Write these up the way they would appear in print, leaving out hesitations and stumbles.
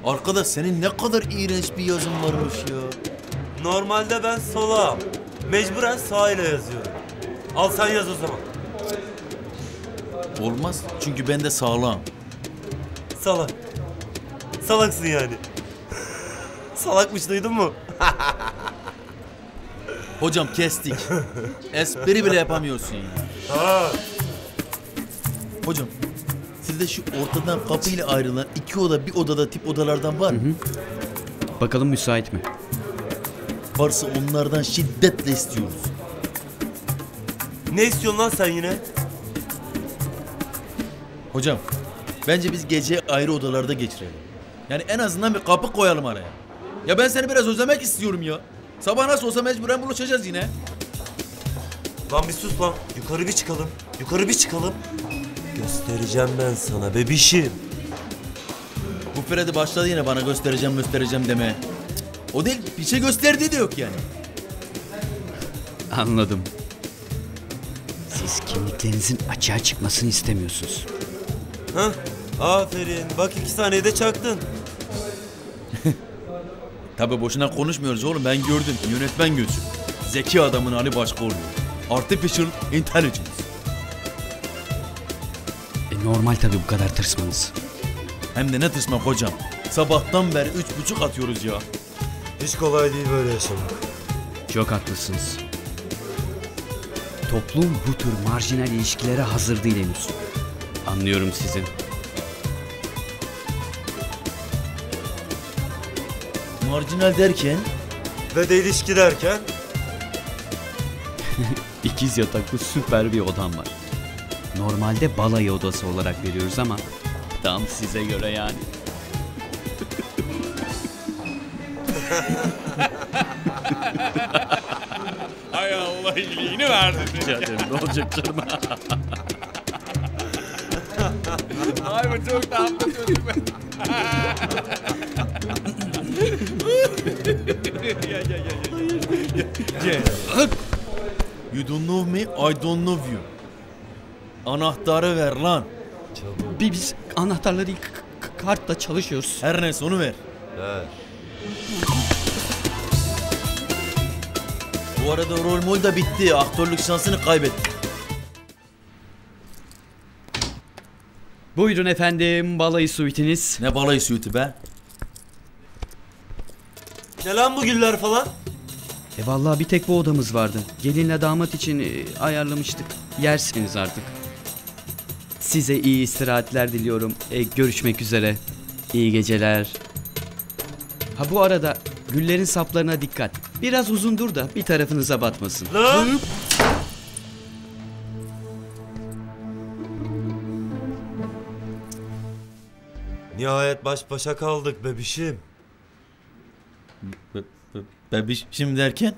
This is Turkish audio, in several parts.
Arkadaş senin ne kadar iğrenç bir yazın varmış ya. Normalde ben solağım. Mecburen sağ ile yazıyorum. Al sen yaz o zaman. Olmaz çünkü ben de sağlam. Salak. Salaksın yani. Salakmış, duydun mu? Hocam kestik. Espri bile yapamıyorsun ya. Ha. Hocam sizde şu ortadan kapıyla ayrılan 2 oda bir odada tip odalardan var mı? Bakalım müsait mi? Varsa onlardan şiddetle istiyoruz. Ne istiyorsun lan sen yine? Hocam bence biz gece ayrı odalarda geçirelim. Yani en azından bir kapı koyalım araya. Ya ben seni biraz özlemek istiyorum ya. Sabah nasıl olsa mecburen buluşacağız yine. Lan bir sus lan. Yukarı bir çıkalım. Yukarı bir çıkalım. Göstereceğim ben sana bebişim. Bu Freddy başladı yine bana göstereceğim demeye. O değil, bir şey gösterdiği de yok yani. Anladım. Siz kimliklerinizin açığa çıkmasını istemiyorsunuz. Hah, aferin. Bak 2 saniyede çaktın. Tabi boşuna konuşmuyoruz oğlum, ben gördüm. Yönetmen gözü. Zeki adamın hali başka oluyor. Artificial Intelligence. Normal tabii bu kadar tırsmanız. Hem de ne tırsmak hocam. Sabahtan beri 3,5 atıyoruz ya. Hiç kolay değil böyle yaşamak. Çok haklısınız. Toplum bu tür marjinal ilişkilere hazır değil henüz. Anlıyorum sizi. Marjinal derken? Ve de ilişki derken? İkiz yataklı süper bir odam var. Normalde balayı odası olarak veriyoruz ama tam size göre yani. Hay Allah iyiliğini verdi. Ne olacak canım? Ay bu çok tatlı çocuk be. You don't know me, I don't know you. Anahtarı ver lan. Biz anahtarları kartla çalışıyoruz. Her neyse onu ver. Ver. Bu arada rol mol da bitti. Aktörlük şansını kaybetti. Buyurun efendim, balayı suitiniz. Ne balayı suiti be? Ne lan bu güller falan? Vallahi bir tek bu odamız vardı. Gelinle damat için ayarlamıştık. Yersiniz artık. Size iyi istirahatler diliyorum. Görüşmek üzere. İyi geceler. Ha bu arada güllerin saplarına dikkat. Biraz uzundur da bir tarafınıza batmasın. Lan! Nihayet baş başa kaldık bebişim. Bebişim derken?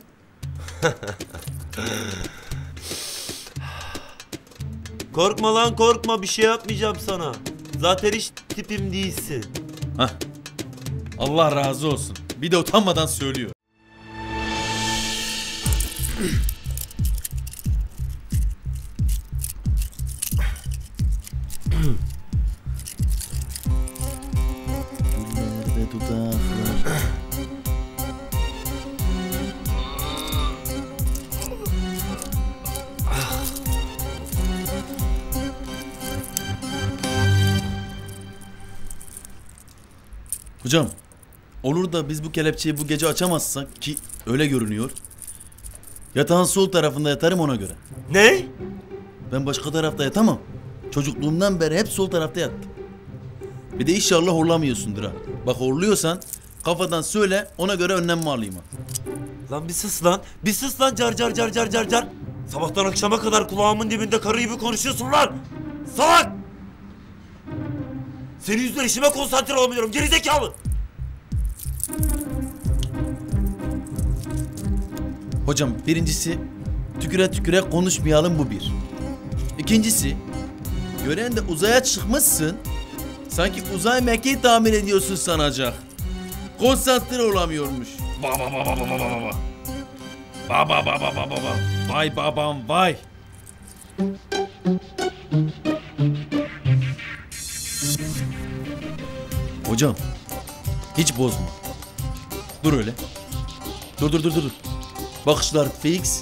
Korkma lan korkma, bir şey yapmayacağım sana. Zaten hiç tipim değilsin. Hah. Allah razı olsun. Bir de utanmadan söylüyor. Nerede dudaklar? Hocam, olur da biz bu kelepçeyi bu gece açamazsak ki öyle görünüyor. Yatağın sol tarafında yatarım ona göre. Ne? Ben başka tarafta yatamam. Çocukluğumdan beri hep sol tarafta yattım. Bir de inşallah horlamıyorsundur ha. Bak horluyorsan kafadan söyle, ona göre önlem alayım ha. Lan bir sus lan. Bir sus lan, car car car car car car. Sabahtan akşama kadar kulağımın dibinde karı gibi konuşuyorsun lan. Salak! Senin yüzünden işime konsantre olamıyorum, gerizekalı. Hocam birincisi tüküre tüküre konuşmayalım, bu bir. İkincisi gören de uzaya çıkmışsın. Sanki uzay mekiği tamir ediyorsun sanacak. Konsantre olamıyormuş. Baba baba baba baba. Baba baba baba baba. Vay babam vay. Hocam Hiç bozma. Dur öyle. Dur. Bakışlar fix.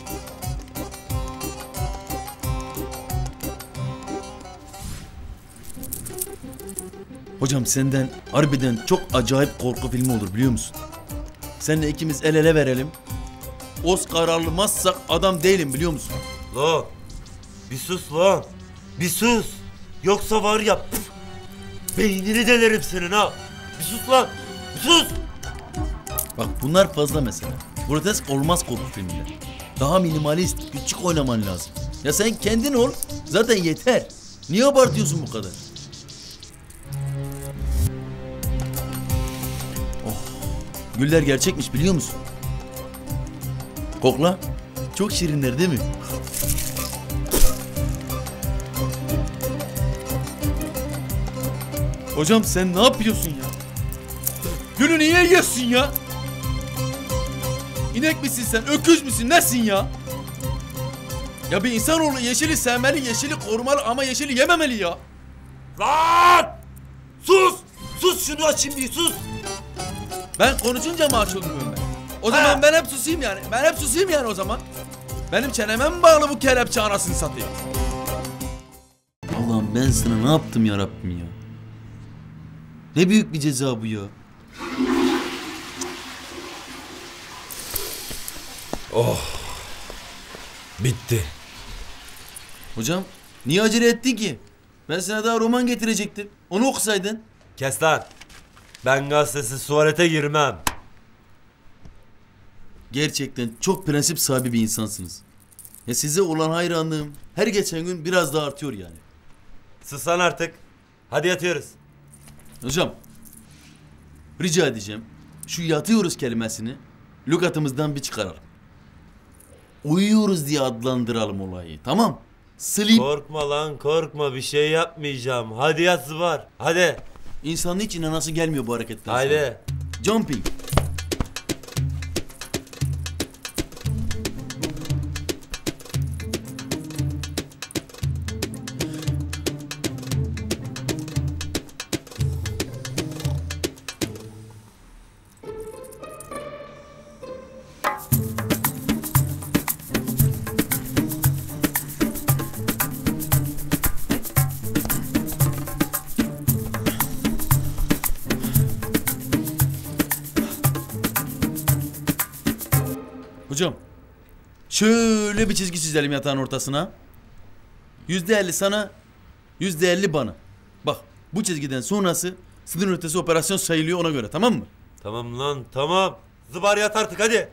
Hocam senden harbiden çok acayip korku filmi olur biliyor musun? Seninle ikimiz el ele verelim. Oscar almazsak adam değilim biliyor musun? Lan bir sus lan. Bir sus. Yoksa var ya beynini delerim senin ha. Bir sus lan. Bir sus. Bak bunlar fazla mesela. Grotesk olmaz korku filminde. Daha minimalist, küçük oynaman lazım. Ya sen kendin ol, zaten yeter. Niye abartıyorsun bu kadar? Oh, güller gerçekmiş biliyor musun? Kokla. Çok şirinler değil mi? Hocam sen ne yapıyorsun ya? Gülü niye yiyorsun ya? İnek misin sen? Öküz müsün? Nesin ya? Ya bir insanoğlu yeşili sevmeli, yeşili korumalı ama yeşili yememeli ya. Lan! Sus! Sus şunu açayım bir sus! Ben konuşunca mı açılmıyorum ben? O zaman ben hep susayım yani. Ben hep susayım yani o zaman. Benim çeneme mi bağlı bu kelepçe anasını satayım? Allah'ım ben sana ne yaptım ya Rabbim ya? Ne büyük bir ceza bu ya. Bitti. Hocam niye acele ettin ki? Ben sana daha roman getirecektim. Onu okusaydın. Kes lan. Ben gazetesiz tuvalete girmem. Gerçekten çok prensip sahibi bir insansınız. Ya size olan hayranlığım her geçen gün biraz daha artıyor yani. Sus lan artık. Hadi yatıyoruz. Hocam rica edeceğim şu yatıyoruz kelimesini lügatımızdan bir çıkaralım. Uyuyoruz diye adlandıralım olayı, tamam? Sleep. Korkma lan korkma, bir şey yapmayacağım. Hadi yat Zıbar. Hadi. İnsanın hiç inanası gelmiyor bu hareketten sonra. Haydi. Jumping. Hocam şöyle bir çizgi çizelim yatağın ortasına. %50 sana, %50 bana. Bak bu çizgiden sonrası sınır ötesi operasyon sayılıyor, ona göre, tamam mı? Tamam lan tamam. Zıbar yat artık hadi.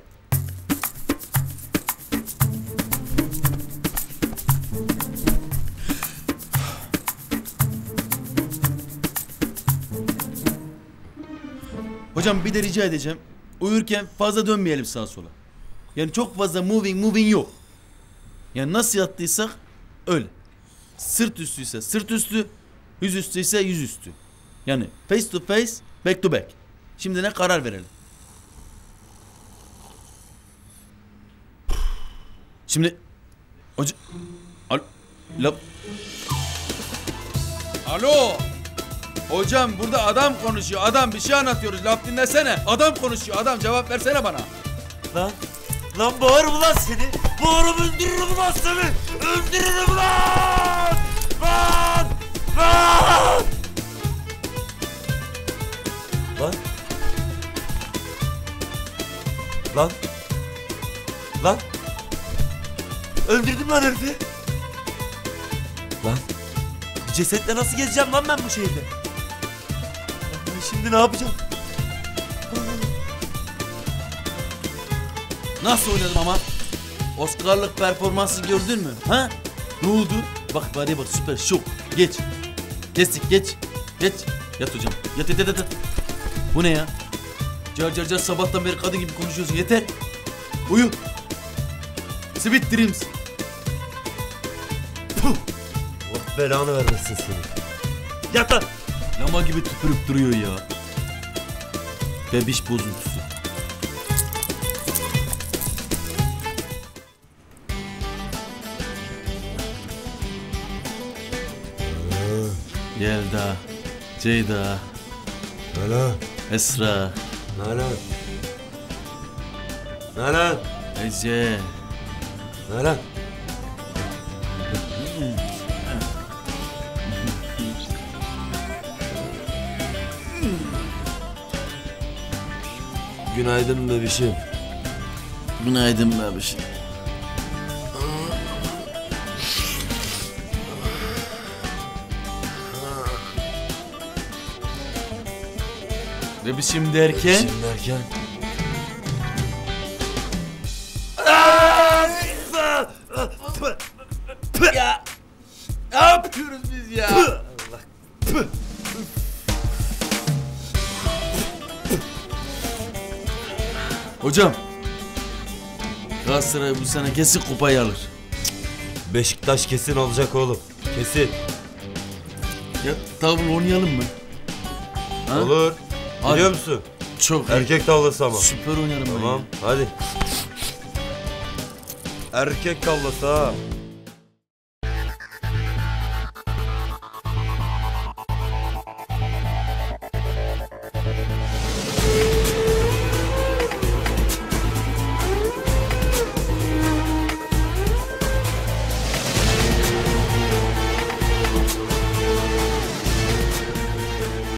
Hocam bir de rica edeceğim. Uyurken fazla dönmeyelim sağa sola. Yani çok fazla moving yok. Yani nasıl yattıysak öyle. Sırt üstüyse sırt üstü, yüz üstüyse yüz üstü. Yani face to face, back to back. Şimdi ne karar verelim? Şimdi hoca Alo. Alo. Hocam burada adam konuşuyor. Adam bir şey anlatıyoruz. Laf dinlesene. Adam konuşuyor. Adam cevap versene bana. Lan. Lan bağırma lan seni. Bağırıp öldürürüm lan seni. Öldürürüm lan. Lan. Lan. Lan. Lan. Lan. Öldürdüm lan herifi. Lan. Cesetle nasıl gezeceğim lan ben bu şehirde? Lan ben şimdi ne yapacağım? Nasıl oynadım ama? Oscar'lık performansı gördün mü? Ha? Ne oldu? Bak bari bak, süper şok. Geç. Kestik, geç. Geç. Yat hocam. Yat. Bu ne ya? Car sabahtan beri kadın gibi konuşuyorsun. Yeter. Uyu. Sweet dreams. Puh. Allah belanı vermesin seni. Yat lan. Lama gibi tüpürüp duruyor ya. Bebiş bozuntusu. Yelda, Ceyda. Hala. Esra. Nalan. Nalan. Ece. Nalan. Günaydın bebişim. Günaydın bebişim. Bebişim derken? Bebişim derken? Ya ne yapıyoruz biz ya? Hocam, Galatasaray bu sene kesin kupayı alır. Beşiktaş kesin alacak oğlum. Kesin. Ya tavla oynayalım mı? Ha? Olur. Hadi. Biliyor musun? Çok Erkek tavlası ama. süper oynarım ben Tamam ya. hadi. Erkek tavlası ha.